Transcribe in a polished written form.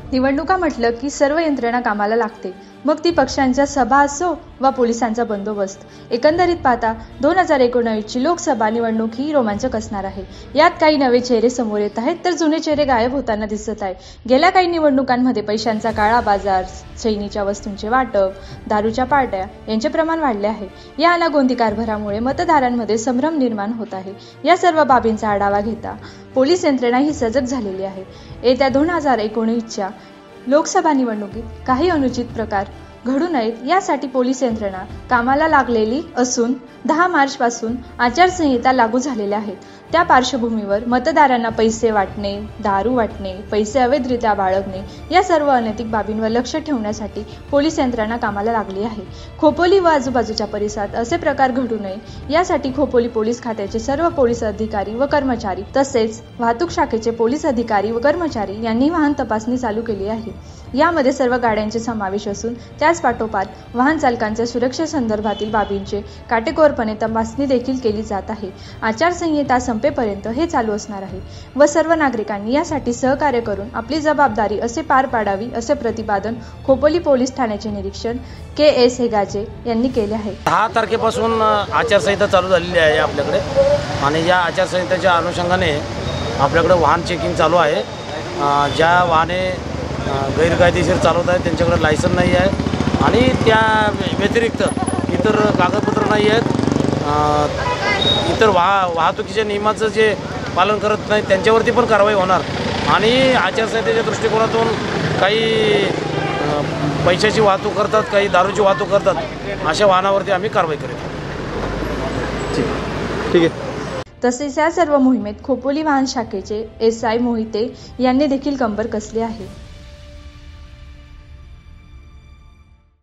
निवडणुका म्हटलं की सर्व यंत्रणा कामाला लागते, मग ती पक्षांच्या सभा असो वा पोलिसांचा बंदोबस्त। एकंदरीत पाहता 2019ची लोकसभा निवडणूक ही रोमांचक असणार आहे। यात काही नवे चेहरे समोर येत आहेत तर जुने चेहरे गायब होताना दिसत आहे। गेल्या काही निवडणुकांमध्ये पैशांचा काळा बाजार, चैनीच्या वस्तूंचे वाटप, दारूच्या पार्ट्या यांचे प्रमाण वाढले आहे। या अनागोंदी कारभारामुळे मतदारांमध्ये संभ्रम निर्माण होत आहे। या सर्व बाबींचा आढावा घेता पोलीस यंत्रणा ही सजग झालेली आहे। येत्या 2019च्या लोकसभा निवडणुकीत काही अनुचित प्रकार घडू नयेत यासाठी पोलीस यंत्रणा कामाला लागलेली असून 10 मार्चपासून आचारसंहिता लागू झालेल्या आहेत। त्या पार्श्वभूमीवर मतदारांना पैसे वाटणे, दारू वाटणे, पैसे अवैधरित्या बाळगणे या सर्व अनैतिक बाबींवर लक्ष ठेवण्यासाठी पोलीस यंत्रणा कामाला लागली आहे। खोपोली व आजूबाजूच्या परिसरात असे प्रकार घडू नये यासाठी खोपोली पोलीस खात्याचे सर्व पोलीस अधिकारी व कर्मचारी तसेच वाहतूक शाखेचे पोलीस अधिकारी व कर्मचारी यांनी वाहन तपासणी चालू केली आहे। यामध्ये सर्व गाड्यांचे समावेश असून त्याच पाठोपाठ वाहन चालकांच्या सुरक्षेसंदर्भातील बाबींचे काटेकोरपणे तपासणी देखील केली जात आहे। आचारसंहिता संपेपर्यंत हे चालू असणार आहे व सर्व नागरिकांनी यासाठी सहकार्य करून आपली जबाबदारी असे पार पाडावी असे प्रतिपादन खोपोली पोलीस ठाण्याचे निरीक्षक KS हेगाजे यांनी केले आहे। 10 तारखेपासून आचारसंहिता चालू झालेली आहे आपल्याकडे आणि या आचारसंहितेच्या अनुषंगाने आपल्याकडे वाहन चेकिंग चालू आहे। ज्या वाहने गैरकायदेशीर चालवत आहेत त्यांच्याकडे लायसन नाही आहे आणि त्या व्यतिरिक्त इतर कागदपत्र नाही आहेत, इतर वाहतुकीच्या नियमाचं जे पालन करत नाही त्यांच्यावरती पण कारवाई होणार आणि आचारसंहितेच्या दृष्टिकोनातून काही पैशाची वाहतूक करतात, काही दारूची वाहतूक करतात, अशा वाहनावरती आम्ही कारवाई करू। ठीक आहे। तसेच या सर्व मोहिमेत खोपोली वाहन शाखेचे SI मोहिते यांनी देखील कंबर कसली आहे।